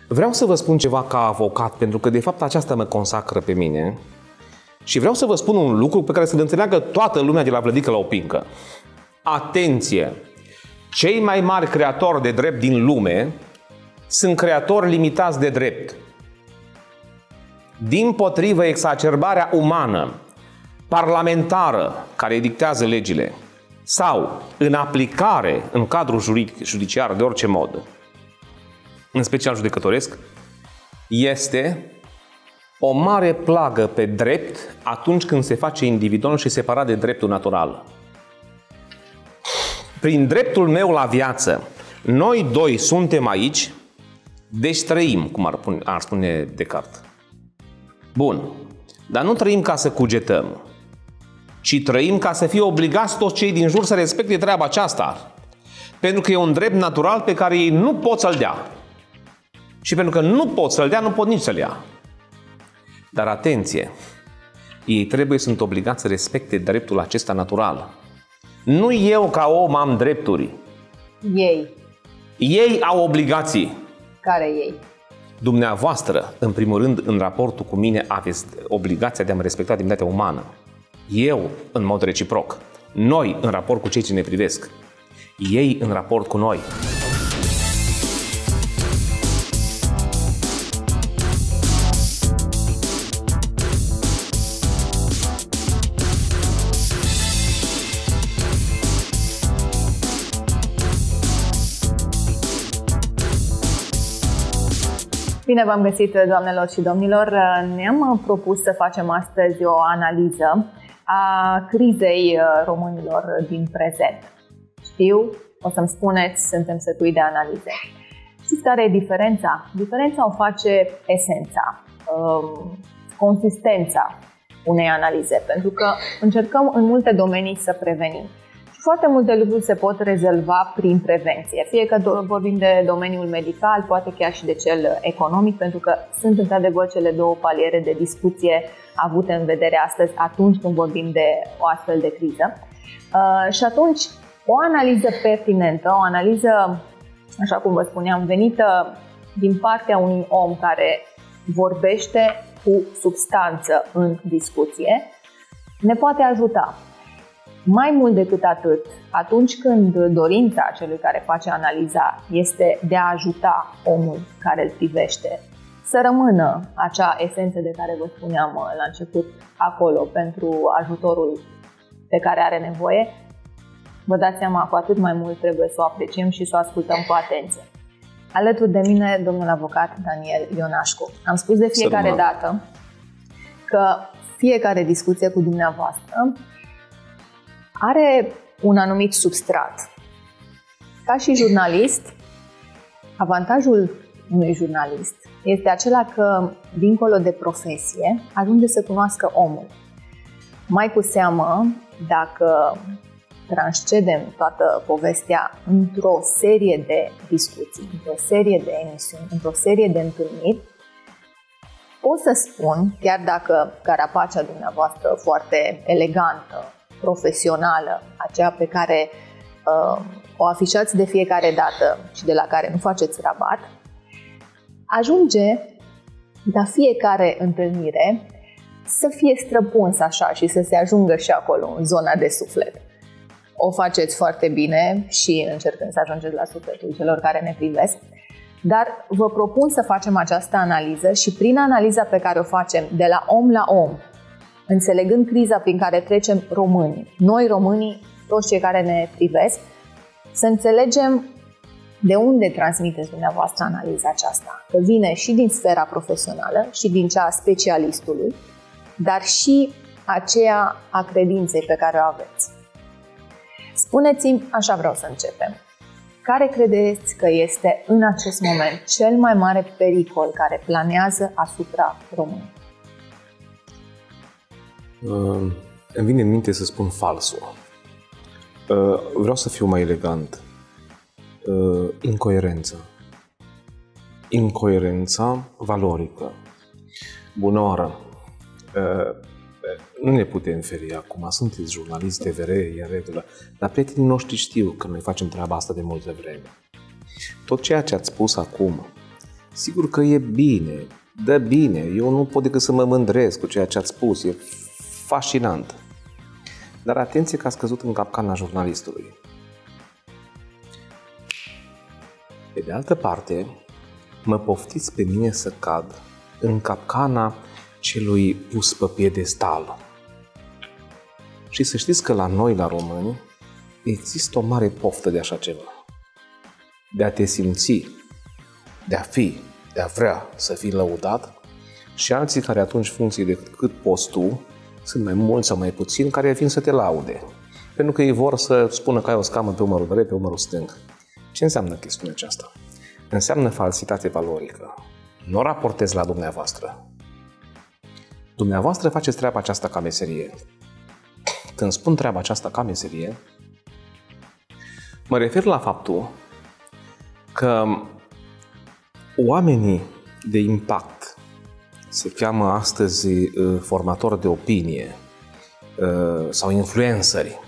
Vreau să vă spun ceva ca avocat, pentru că de fapt aceasta mă consacră pe mine și vreau să vă spun un lucru pe care să-l înțeleagă toată lumea de la Vlădică la Opincă. Atenție! Cei mai mari creatori de drept din lume sunt creatori limitați de drept. Dimpotrivă, exacerbarea umană, parlamentară, care dictează legile, sau în aplicare în cadrul judiciar de orice mod, în special judecătoresc, este o mare plagă pe drept atunci când se face individual și separat de dreptul natural. Prin dreptul meu la viață, noi doi suntem aici, deci trăim, cum ar spune Descartes. Bun, dar nu trăim ca să cugetăm, ci trăim ca să fie obligați toți cei din jur să respecte treaba aceasta. Pentru că e un drept natural pe care ei nu pot să-l dea. Și pentru că nu pot să-l dea, nu pot nici să-l ia. Dar atenție, ei sunt obligați să respecte dreptul acesta natural. Nu eu ca om am drepturi. Ei au obligații. Care ei? Dumneavoastră, în primul rând, în raportul cu mine, aveți obligația de a-mi respecta demnitatea umană. Eu, în mod reciproc. Noi, în raport cu cei ce ne privesc. Ei, în raport cu noi. Bine v-am găsit, doamnelor și domnilor! Ne-am propus să facem astăzi o analiză a crizei românilor din prezent. Știu, o să-mi spuneți, suntem sătui de analize. Știți care e diferența? Diferența o face esența, consistența unei analize, pentru că încercăm în multe domenii să prevenim. Foarte multe lucruri se pot rezolva prin prevenție, fie că vorbim de domeniul medical, poate chiar și de cel economic, pentru că sunt într-adevăr cele două paliere de discuție avute în vedere astăzi atunci când vorbim de o astfel de criză. Și atunci, o analiză pertinentă, o analiză, așa cum vă spuneam, venită din partea unui om care vorbește cu substanță în discuție, ne poate ajuta. Mai mult decât atât, atunci când dorința celui care face analiza este de a ajuta omul care îl privește să rămână acea esență de care vă spuneam la început acolo pentru ajutorul pe care are nevoie, vă dați seama, cu atât mai mult trebuie să o apreciem și să o ascultăm cu atenție. Alături de mine, domnul avocat Daniel Ionașcu. Am spus de fiecare dată că fiecare discuție cu dumneavoastră are un anumit substrat. Ca și jurnalist, avantajul unui jurnalist este acela că, dincolo de profesie, ajunge să cunoască omul. Mai cu seamă, dacă transcedem toată povestea într-o serie de discuții, într-o serie de emisiuni, într-o serie de întâlniri, pot să spun, chiar dacă carapacea dumneavoastră foarte elegantă, profesională, aceea pe care o afișați de fiecare dată și de la care nu faceți rabat, ajunge la fiecare întâlnire să fie străpuns așa și să se ajungă și acolo, în zona de suflet. O faceți foarte bine și încercând să ajungeți la sufletul celor care ne privesc, dar vă propun să facem această analiză și prin analiza pe care o facem de la om la om, înțelegând criza prin care trecem românii, noi românii, toți cei care ne privesc, să înțelegem de unde transmiteți dumneavoastră analiza aceasta. Că vine și din sfera profesională și din cea a specialistului, dar și aceea a credinței pe care o aveți. Spuneți-mi, așa vreau să începem, care credeți că este în acest moment cel mai mare pericol care planează asupra românilor? Îmi vine în minte să spun falsul. Vreau să fiu mai elegant. Incoerența valorică. Bună oară! Nu ne putem feri acum, sunteți jurnaliști TVR, e în regulă, dar prietenii noștri știu că noi facem treaba asta de multă vreme. Tot ceea ce ați spus acum Sigur că e bine, dă bine, eu nu pot decât să mă mândresc cu ceea ce ați spus, e fascinant. Dar atenție că ați căzut în capcana jurnalistului. Pe de altă parte, mă poftiți pe mine să cad în capcana celui pus pe piedestal. Și să știți că la noi, la români, există o mare poftă de așa ceva. De a te simți, de a fi, de a vrea să fii lăudat, și alții care atunci, funcție de cât poți tu, sunt mai mulți sau mai puțini, care vin să te laude. Pentru că ei vor să spună că ai o scamă pe umărul drept, pe umărul stâng. Ce înseamnă chestiunea aceasta? Înseamnă falsitate valorică. Nu o raportez la dumneavoastră. Dumneavoastră faceți treaba aceasta ca meserie. Când spun treaba aceasta ca meserie, mă refer la faptul că oamenii de impact, se cheamă astăzi formatori de opinie sau influenceri,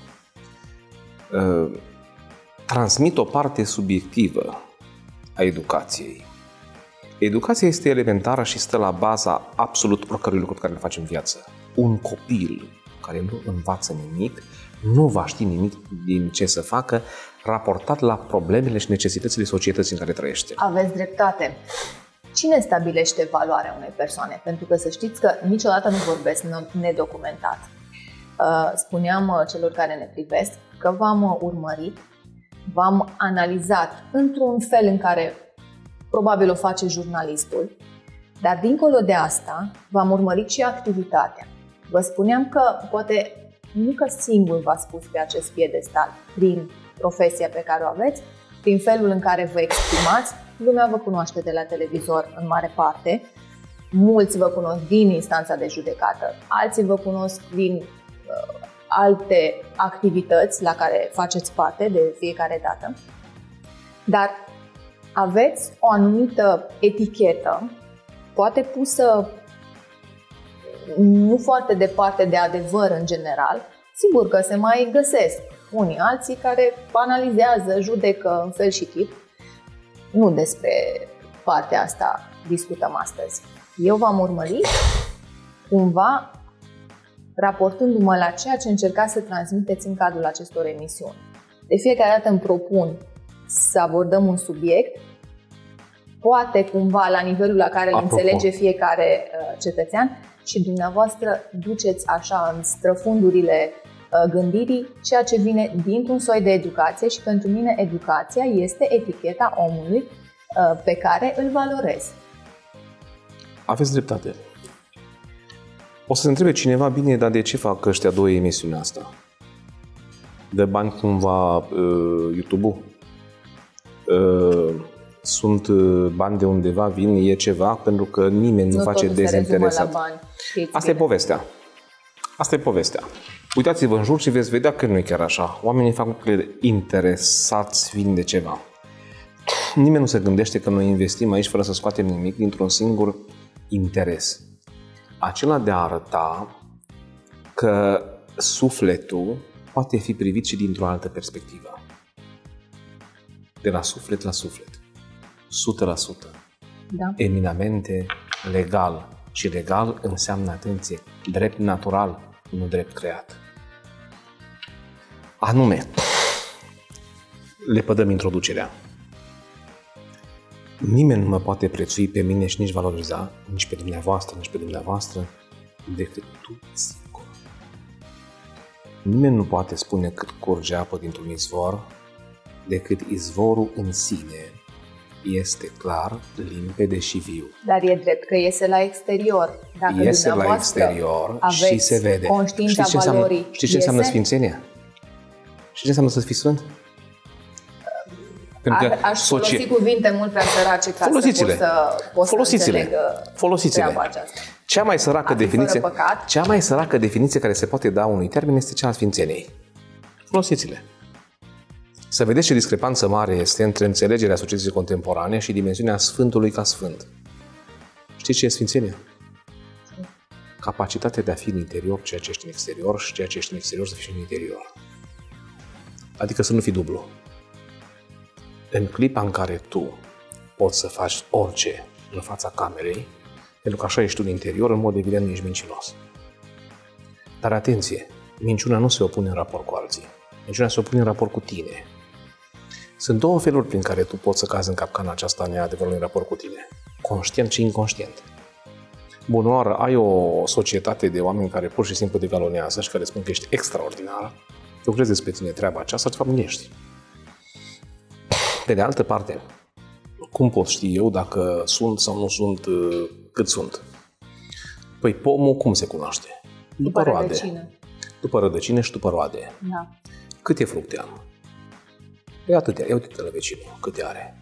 transmit o parte subiectivă a educației. Educația este elementară și stă la baza absolut oricărui lucru pe care îl facem în viață. Un copil care nu învață nimic, nu va ști nimic din ce să facă raportat la problemele și necesitățile societății în care trăiește. Aveți dreptate. Cine stabilește valoarea unei persoane? Pentru că să știți că niciodată nu vorbesc nedocumentat. Spuneam celor care ne privesc că v-am urmărit, v-am analizat într-un fel în care probabil o face jurnalistul, dar dincolo de asta v-am urmărit și activitatea. Vă spuneam că poate nu că singur v-ați spus pe acest piedestal prin profesia pe care o aveți, prin felul în care vă exprimați. Lumea vă cunoaște de la televizor în mare parte, mulți vă cunosc din instanța de judecată, alții vă cunosc din alte activități la care faceți parte de fiecare dată, dar aveți o anumită etichetă, poate pusă nu foarte departe de adevăr în general. Sigur că se mai găsesc unii alții care analizează, judecă în fel și chip. Nu despre partea asta discutăm astăzi. Eu v-am urmărit cumva raportându-mă la ceea ce încercați să transmiteți în cadrul acestor emisiuni. De fiecare dată îmi propun să abordăm un subiect, poate cumva la nivelul la care îl înțelege fiecare cetățean, și dumneavoastră duceți așa în străfundurile gândirii ceea ce vine dintr-un soi de educație, și pentru mine educația este eticheta omului pe care îl valorez. Aveți dreptate. O să se întrebe cineva, bine, dar de ce fac ăștia doi emisiunea asta? De bani cumva YouTube-ul? Sunt bani de undeva, vin, e ceva, pentru că nimeni nu face dezinteresat. Asta e povestea. Asta e povestea. Uitați-vă în jur și veți vedea că nu e chiar așa. Oamenii fac lucrurile interesați fiind de ceva. Nimeni nu se gândește că noi investim aici fără să scoatem nimic dintr-un singur interes. Acela de a arăta că sufletul poate fi privit și dintr-o altă perspectivă. De la suflet la suflet. 100%. Da. Eminamente legal. Și legal înseamnă, atenție, drept natural, nu drept creat. Anume, le pădăm introducerea. Nimeni nu mă poate prețui pe mine și nici valoriza, nici pe dumneavoastră, decât tu singur. Nimeni nu poate spune cât curge apă dintr-un izvor, decât izvorul în sine este clar, limpede și viu. Dar e drept că iese la exterior. Dacă iese la exterior și se vede. Conștiința valorii. Știți ce înseamnă sfințenia? Știți ce înseamnă să fii sfânt? Aș folosi cuvinte mult prea sărace ca să pot să înțeleg treaba aceasta. Cea mai săracă definiție care se poate da unui termen este cea a sfințeniei. Folosiți-le. Să vedeți ce discrepanță mare este între înțelegerea societății contemporane și dimensiunea Sfântului ca Sfânt. Știți ce e sfințenia? Capacitatea de a fi în interior ceea ce ești în exterior și ceea ce ești în exterior să fii și în interior. Adică să nu fii dublu. În clipa în care tu poți să faci orice în fața camerei, pentru că așa ești tu în interior, în mod evident nu ești mincinos. Dar atenție, minciuna nu se opune în raport cu alții. Minciuna se opune în raport cu tine. Sunt două feluri prin care tu poți să cazi în capcana aceasta neadevărului în raport cu tine. Conștient și inconștient. Bună oară, ai o societate de oameni care pur și simplu te galonează și care spun că ești extraordinar, lucrezi despre tine treaba aceasta, de fapt nu ești. Pe de altă parte, cum pot ști eu dacă sunt sau nu sunt cât sunt? Păi pomul cum se cunoaște? După roade. Rădăcină. După rădăcine și după roade. Da. Câte fructe am? E atâtea. Ia uite-te la vecinul. Câte are?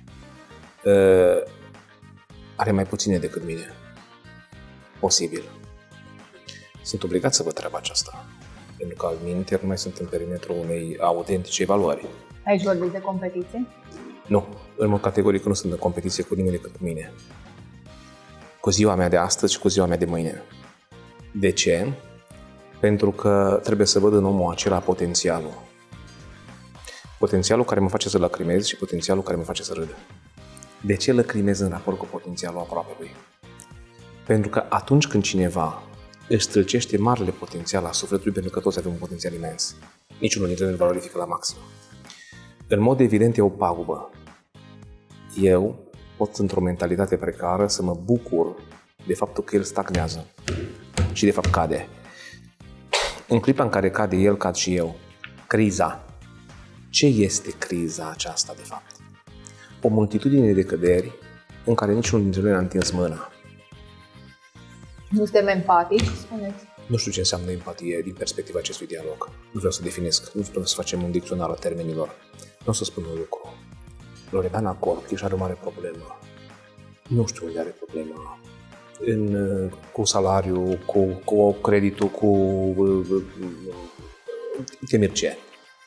Are mai puține decât mine. Posibil. Sunt obligat să văd treaba aceasta. Pentru că alminteri nu mai sunt în perimetrul unei autentice evaluări. Aici vorbiți de competiție? Nu. În mod categoric nu sunt în competiție cu nimeni decât cu mine. Cu ziua mea de astăzi și cu ziua mea de mâine. De ce? Pentru că trebuie să văd în omul acela potențialul. Potențialul care mă face să lacrimez și potențialul care mă face să râd. De ce lacrimez în raport cu potențialul aproapelui? Pentru că atunci când cineva își stâlcește marele potențial a sufletului, pentru că toți avem un potențial imens, niciunul dintre noi nu valorifică la maxim. În mod evident e o pagubă. Eu pot, într-o mentalitate precară, să mă bucur de faptul că el stagnează și de fapt cade. În clipa în care cade el, cad și eu. Criza. Ce este criza aceasta, de fapt? O multitudine de căderi în care niciunul dintre noi n-a întins mâna. Nu suntem empatici, spuneți? Nu știu ce înseamnă empatie din perspectiva acestui dialog. Nu vreau să definesc, nu vreau să facem un dicționar al termenilor. Nu o să spun un lucru. Loredana Corchi are o mare problemă. Nu știu unde are problema. Cu salariul, cu creditul, cu temir ce.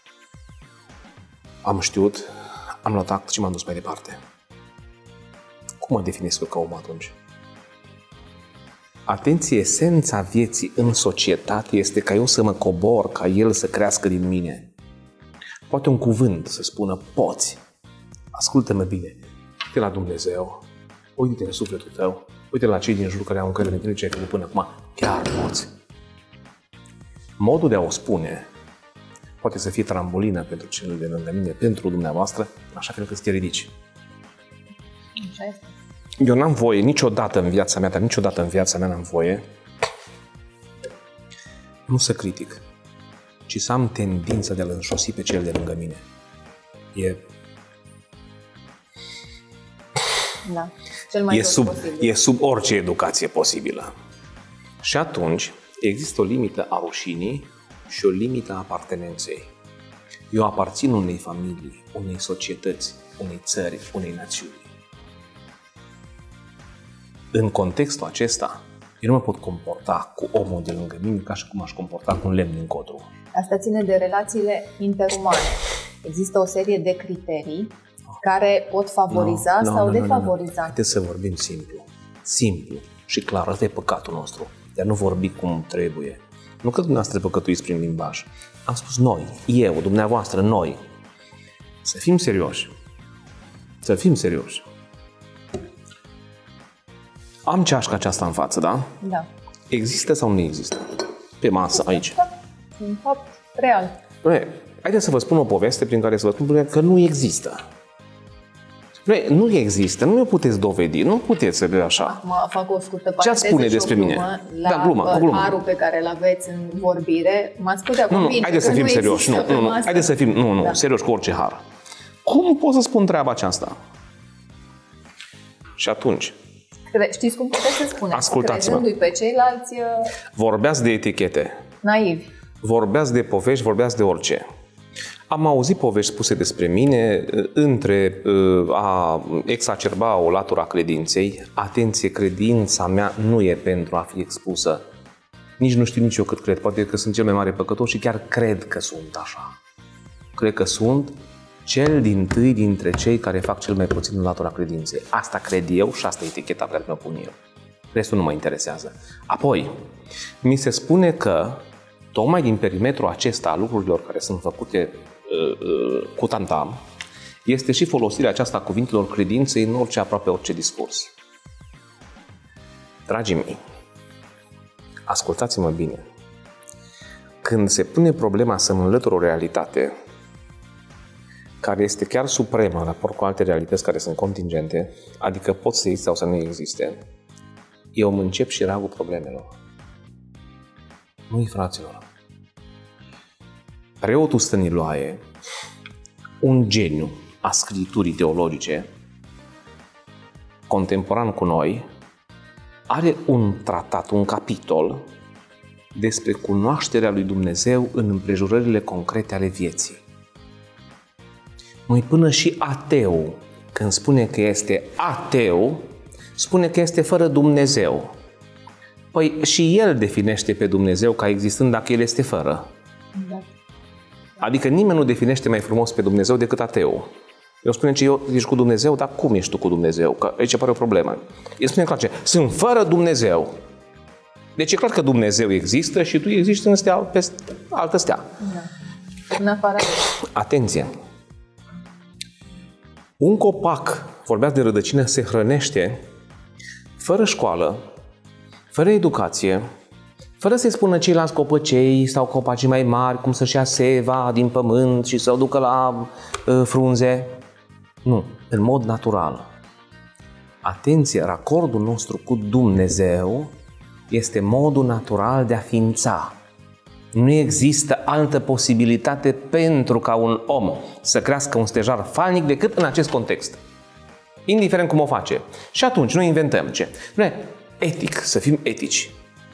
Am știut, am luat act și m-am dus mai departe. Cum mă definesc eu ca om atunci? Atenție, esența vieții în societate este ca eu să mă cobor, ca el să crească din mine. Poate un cuvânt să spună, poți. Ascultă-mă bine. Uite la Dumnezeu, uite-te în sufletul tău, uite la cei din jur care au încredere în tine ce ai făcut până acum. Chiar poți. Modul de a o spune poate să fie trambulină pentru cel de lângă mine, pentru dumneavoastră, așa fel că să te ridici. Așa este. Eu n-am voie niciodată în viața mea, dar niciodată în viața mea n-am voie nu să critic, ci să am tendința de a-l înșosi pe cel de lângă mine. Da. Cel mai E sub orice educație posibilă. Și atunci există o limită a rușinii și o limită a apartenenței. Eu aparțin unei familii, unei societăți, unei țări, unei națiuni. În contextul acesta, eu nu mă pot comporta cu omul de lângă mine ca și cum aș comporta cu un lemn din codru. Asta ține de relațiile interumane. Există o serie de criterii care pot favoriza sau defavoriza. Haideți să vorbim simplu. Simplu și clar. Ăsta e păcatul nostru. Dar nu vorbi cum trebuie. Nu că dumneavoastră păcătuiți prin limbaj. Am spus noi, eu, dumneavoastră, noi. Să fim serioși. Să fim serioși. Am ceașca aceasta în față, da? Da. Există sau nu există? Pe masă, aici. Un fapt real. Haideți să vă spun o poveste prin care să vă spun că nu există. Nu există, nu o puteți dovedi, nu puteți să vă așa. Acum fac o scurtă paranteză. Ce ați spune despre mine? La glumă. Harul pe care îl aveți în vorbire, m-ați putea convinge. Haideți să fim serioși. Haideți să fim serioși cu orice har. Cum pot să spun treaba aceasta? Și atunci, știți cum puteți să spuneți? Ascultați-mă. Crezându-i pe ceilalți vorbeați de etichete. naivi. Vorbeați de povești, vorbeați de orice. Am auzit povești spuse despre mine între a exacerba o latură a credinței. Atenție, credința mea nu e pentru a fi expusă. Nici nu știu nici eu cât cred. Poate că sunt cel mai mare păcătos și chiar cred că sunt așa. Cred că sunt cel dintâi dintre cei care fac cel mai puțin în latura credinței. Asta cred eu și asta e eticheta pe care mi-o pun eu. Restul nu mă interesează. Apoi, mi se spune că tocmai din perimetrul acesta a lucrurilor care sunt făcute cu tantam, este și folosirea aceasta a cuvintelor credinței în aproape orice discurs. Dragii mei, ascultați-mă bine. Când se pune problema să mă înlătur o realitate care este chiar supremă în raport cu alte realități care sunt contingente, adică pot să existe sau să nu existe, eu mă încep și ragul problemelor. Nu-i, fraților. Preotul Stăniloae, un geniu a scripturii teologice, contemporan cu noi, are un tratat, un capitol despre cunoașterea lui Dumnezeu în împrejurările concrete ale vieții. Noi până și ateu, când spune că este ateu, spune că este fără Dumnezeu. Păi și el definește pe Dumnezeu ca existând dacă el este fără. Da. Adică nimeni nu definește mai frumos pe Dumnezeu decât ateu. Eu spune că ești cu Dumnezeu, dar cum ești tu cu Dumnezeu? Că aici apare o problemă. El spune clar ce? Sunt fără Dumnezeu. Deci e clar că Dumnezeu există și tu existi în stea, pe altă stea. Da. În afară. Atenție! Un copac, vorbeați de rădăcină, se hrănește fără școală, fără educație, fără să-i spună ceilalți copăcei sau copacii mai mari cum să-și ia seva din pământ și să o ducă la frunze. Nu, în mod natural. Atenție, racordul nostru cu Dumnezeu este modul natural de a ființa. Nu există altă posibilitate pentru ca un om să crească un stejar falnic decât în acest context. Indiferent cum o face. Și atunci noi inventăm ce? Etic, să fim etici.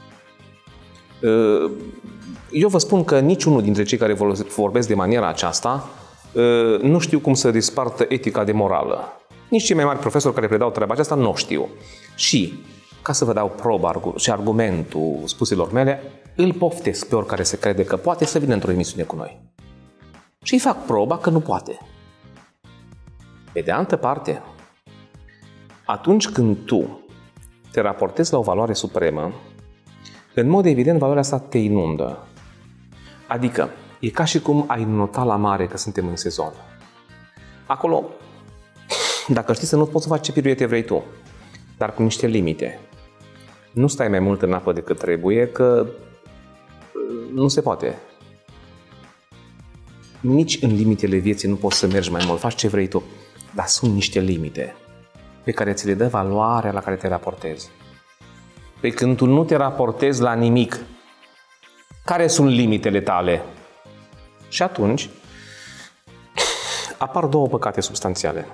Eu vă spun că niciunul dintre cei care vorbesc de maniera aceasta nu știu cum să despartă etica de morală. Nici cei mai mari profesori care predau treaba aceasta nu știu. Și, ca să vă dau probă și argumentul spuselor mele, îl poftesc pe oricare se crede că poate să vină într-o emisiune cu noi. Și îi fac proba că nu poate. Pe de altă parte, atunci când tu te raportezi la o valoare supremă, în mod evident, valoarea asta te inundă. Adică, e ca și cum ai nota la mare că suntem în sezon. Acolo, dacă știi să nu poți să faci ce piruete vrei tu, dar cu niște limite. Nu stai mai mult în apă decât trebuie, că nu se poate. Nici în limitele vieții nu poți să mergi mai mult, faci ce vrei tu, dar sunt niște limite pe care ți le dă valoarea la care te raportezi. Pe când tu nu te raportezi la nimic, care sunt limitele tale? Și atunci apar două păcate substanțiale.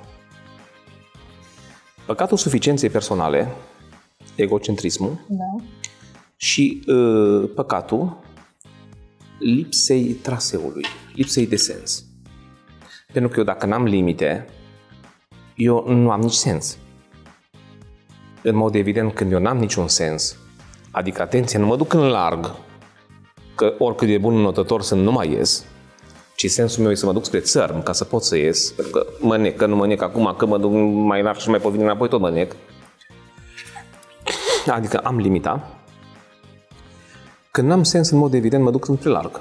Păcatul suficienței personale, egocentrismul, da. Și păcatul lipsei traseului, lipsei de sens. Pentru că eu dacă n-am limite, eu nu am nici sens. În mod evident, când eu n-am niciun sens, adică, atenție, nu mă duc în larg, că oricât de bun notător sunt, nu mai ies, ci sensul meu e să mă duc spre țărm ca să pot să ies, pentru că mă nec, că nu mă nec acum, că mă duc mai larg și mai pot veni înapoi, tot mă nec. Adică am limita. Când n-am sens, în mod evident, mă duc spre larg.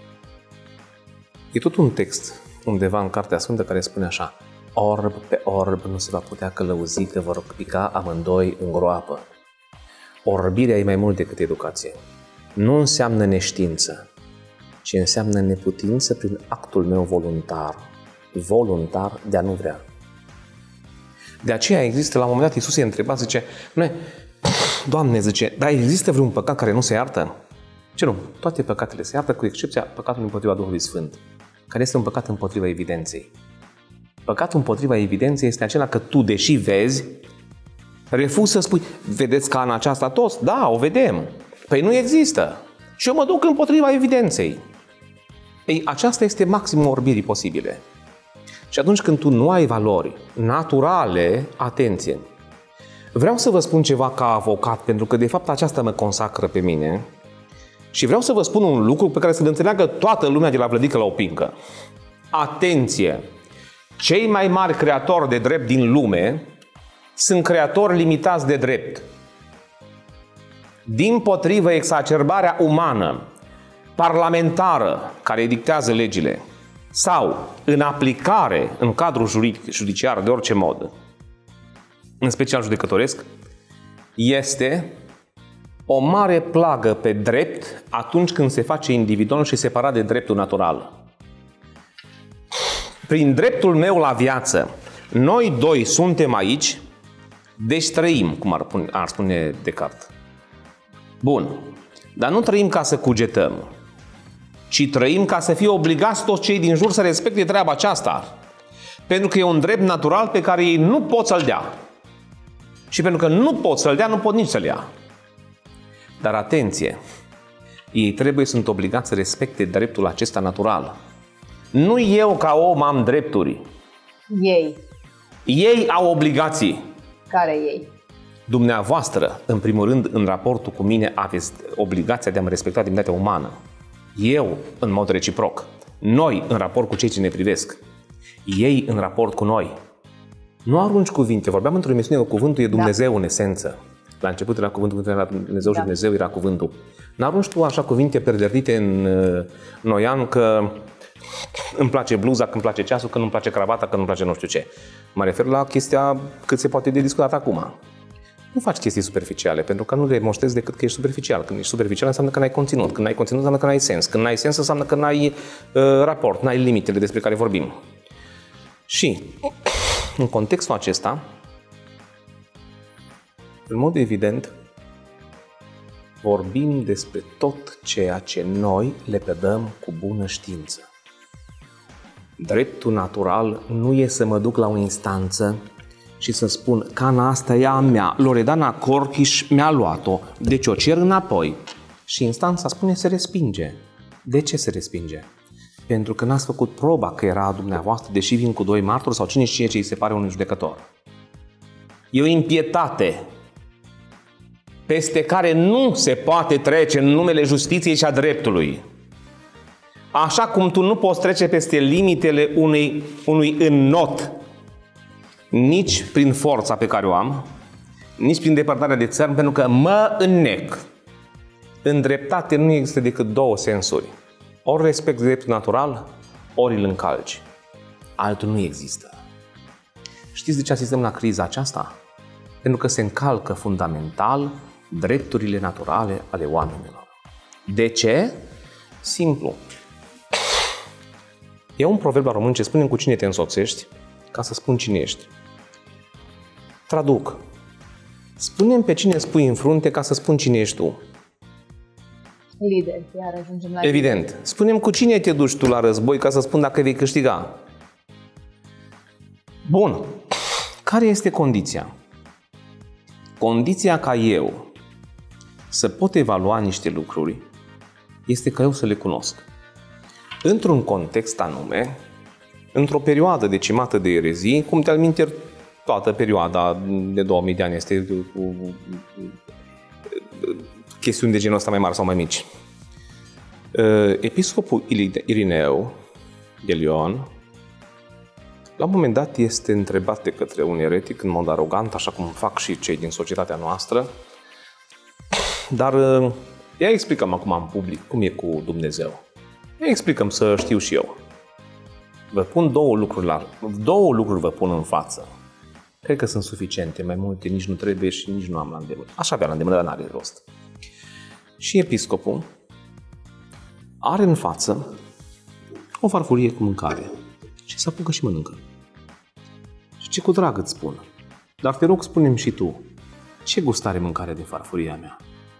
E tot un text undeva în Cartea Sfântă care spune așa: orb pe orb nu se va putea călăuzi, că vor pica amândoi în groapă. Orbirea e mai mult decât educație. Nu înseamnă neștiință, ci înseamnă neputință prin actul meu voluntar de a nu vrea. De aceea există, la un moment dat, Iisus i-a întrebat, zice, Doamne, zice, dar există vreun păcat care nu se iartă? Ce nu? Toate păcatele se iartă, cu excepția păcatului împotriva Duhului Sfânt, care este un păcat împotriva evidenței. Păcatul împotriva evidenței este acela că tu, deși vezi, refuzi să spui, vedeți Cana aceasta toți? Da, o vedem. Păi nu există. Și eu mă duc împotriva evidenței. Ei, aceasta este maximul orbirii posibile. Și atunci când tu nu ai valori naturale, atenție, vreau să vă spun ceva ca avocat, pentru că de fapt aceasta mă consacră pe mine și vreau să vă spun un lucru pe care să-l înțeleagă toată lumea de la Vlădică la Opincă. Atenție! Cei mai mari creatori de drept din lume sunt creatori limitați de drept. Dimpotrivă, exacerbarea umană, parlamentară, care dictează legile, sau în aplicare în cadrul judiciar de orice mod, în special judecătoresc, este o mare plagă pe drept atunci când se face individual și separat de dreptul natural. Prin dreptul meu la viață, noi doi suntem aici, deci trăim, cum ar spune Descartes. Bun, dar nu trăim ca să cugetăm, ci trăim ca să fie obligați toți cei din jur să respecte treaba aceasta. Pentru că e un drept natural pe care ei nu pot să-l dea. Și pentru că nu pot să-l dea, nu pot nici să-l ia. Dar atenție, ei sunt obligați să respecte dreptul acesta natural. Nu eu ca om am drepturi. Ei. Ei au obligații. Care ei? Dumneavoastră, în primul rând, în raportul cu mine, aveți obligația de a mă respecta demnitatea umană. Eu, în mod reciproc. Noi, în raport cu cei ce ne privesc. Ei, în raport cu noi. Nu arunci cuvinte. Vorbeam într-o emisiune că cuvântul e Dumnezeu în esență. La început era cuvântul, când era Dumnezeu și Dumnezeu era cuvântul. N-arunci tu așa cuvinte perderdite în noian că îmi place bluza, că îmi place ceasul, că nu-mi place cravata, că nu-mi place nu știu ce. Mă refer la chestia cât se poate de discutat acum. Nu faci chestii superficiale, pentru că nu le mostrezi decât că ești superficial. Când ești superficial înseamnă că n-ai conținut. Când n-ai conținut înseamnă că n-ai sens. Când n-ai sens înseamnă că n-ai raport, n-ai limitele despre care vorbim. Și, în contextul acesta, în mod evident, vorbim despre tot ceea ce noi le predăm cu bună știință. Dreptul natural nu e să mă duc la o instanță și să spun, cana asta e a mea, Loredana Corchiș mi-a luat-o, deci o cer înapoi. Și instanța spune, se respinge. De ce se respinge? Pentru că n-ați făcut proba că era a dumneavoastră, deși vin cu doi martori sau cine știe ce îi se pare unui judecător. E o impietate peste care nu se poate trece în numele justiției și a dreptului. Așa cum tu nu poți trece peste limitele unui înnot, nici prin forța pe care o am, nici prin depărtarea de țărm, pentru că mă înnec. În dreptate nu există decât două sensuri. Ori respecti dreptul natural, ori îl încalci. Altul nu există. Știți de ce asistăm la criza aceasta? Pentru că se încalcă fundamental drepturile naturale ale oamenilor. De ce? Simplu. E un proverb la român ce spune cu cine te însoțești, ca să spun cine ești. Traduc. Spune-mi pe cine spui în frunte ca să spun cine ești tu. Lider, iar ajungem la evident. lider. Spune-mi cu cine te duci tu la război ca să spun dacă vei câștiga. Bun. Care este condiția? Condiția ca eu să pot evalua niște lucruri este ca eu să le cunosc. Într-un context anume, într-o perioadă decimată de erezii, cum te-al minte toată perioada de 2000 de ani este cu chestiuni de genul ăsta mai mari sau mai mici. Episcopul Irineu de Lyon, la un moment dat este întrebat de către un eretic în mod arogant, așa cum fac și cei din societatea noastră, dar ia explicăm acum în public cum e cu Dumnezeu. Ia explicăm să știu și eu. Vă pun două lucruri vă pun în față. Cred că sunt suficiente, mai multe nici nu trebuie și nici nu am la îndemână. Aș avea la îndemână, dar n-are rost. Și episcopul are în față o farfurie cu mâncare și se apucă și mănâncă. Și ce cu drag îți spun. Dar te rog, spune-mi și tu, ce gust are mâncarea din farfuria mea?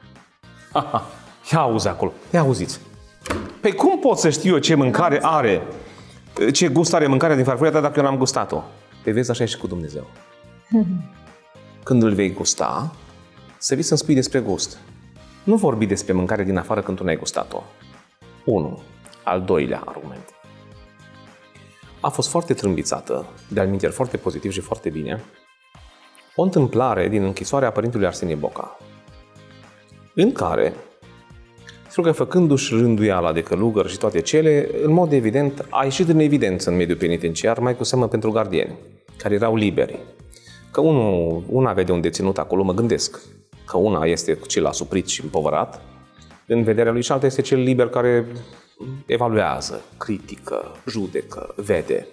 Ia auzi acolo, ia auziți. Păi cum pot să știu eu ce mâncare are, ce gust are mâncarea din farfuria ta dacă eu n-am gustat-o? Păi vezi, așa e și cu Dumnezeu. Când îl vei gusta, să vii să-mi spui despre gust. Nu vorbi despre mâncare din afară când tu n-ai gustat-o. 1. Al doilea argument. A fost foarte trâmbițată, de-al minteri foarte pozitiv și foarte bine, o întâmplare din închisoarea părintelui Arsenie Boca, în care, sigur că făcându-și rânduiala de călugăr și toate cele, în mod evident, a ieșit în evidență în mediul penitenciar, mai cu seamă pentru gardieni, care erau liberi. Că una vede un deținut acolo, mă gândesc, că una este cel asuprit și împovărat, în vederea lui, și alta este cel liber care evaluează, critică, judecă, vede.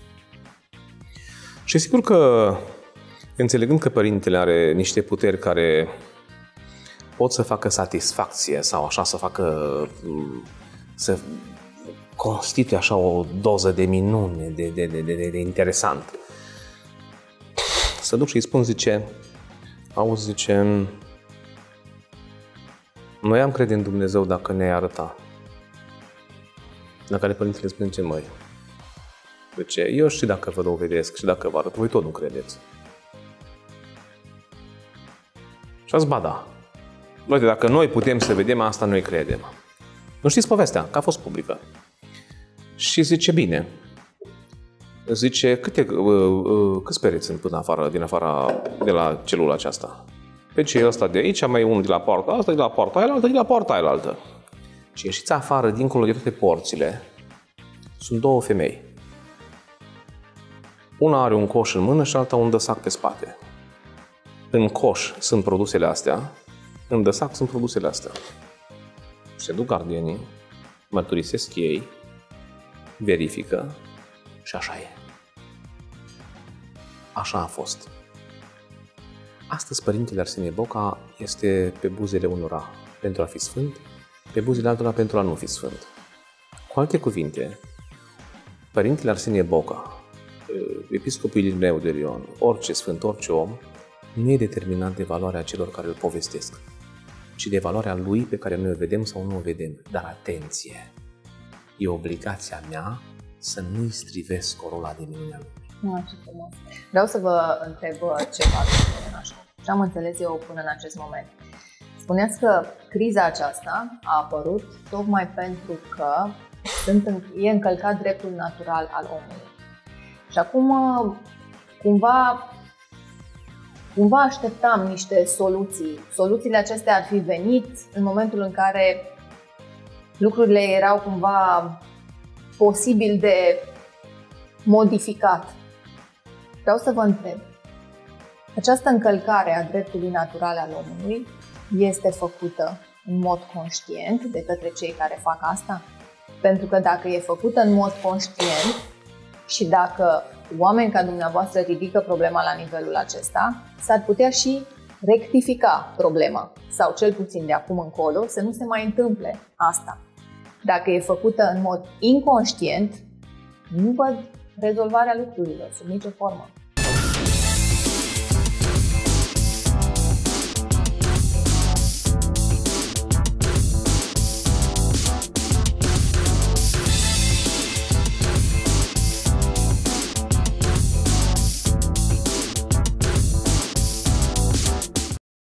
Și sigur că, înțelegând că părintele are niște puteri care pot să facă satisfacție sau așa să constituie așa o doză de minune, de interesant. Să duc și îi spun, zice, auzi, zice, noi am crede în Dumnezeu dacă ne-ai arăta. La care părintele spune, ce măi? Zice, eu și dacă vă dovedesc și dacă vă arăt, voi tot nu credeți. Și azi, ba da. Uite, dacă noi putem să vedem, asta noi credem. Nu știți povestea, că a fost publică. Și zice, bine. Zice, câți pereți sunt până afară, de la celula aceasta? Deci e ăsta de aici, mai unul de la poarta asta, de la poarta aia, de la poarta aia. Și ieșiți afară, dincolo de toate porțile, sunt două femei. Una are un coș în mână și alta un dăsac pe spate. În coș sunt produsele astea, în dăsac sunt produsele astea. Se duc gardienii, mărturisesc ei, verifică și așa e. Așa a fost. Astăzi Părintele Arsenie Boca este pe buzele unora pentru a fi sfânt, pe buzele altora pentru a nu fi sfânt. Cu alte cuvinte, Părintele Arsenie Boca, episcopul Irineu de Lion, orice sfânt, orice om, nu e determinat de valoarea celor care îl povestesc, ci de valoarea lui pe care noi o vedem sau nu o vedem. Dar atenție! E obligația mea să nu-i strivesc corola de minunea lui. Ce frumos! Vreau să vă întreb ceva, ce am înțeles eu până în acest moment. Spuneați că criza aceasta a apărut tocmai pentru că e încălcat dreptul natural al omului. Și acum, cumva așteptam niște soluții. Soluțiile acestea ar fi venit în momentul în care lucrurile erau cumva posibil de modificat. Vreau să vă întreb, această încălcare a dreptului natural al omului este făcută în mod conștient de către cei care fac asta? Pentru că dacă e făcută în mod conștient și dacă oameni ca dumneavoastră ridică problema la nivelul acesta, s-ar putea și rectifica problema sau cel puțin de acum încolo să nu se mai întâmple asta. Dacă e făcută în mod inconștient, nu văd rezolvarea lucrurilor sub nicio formă.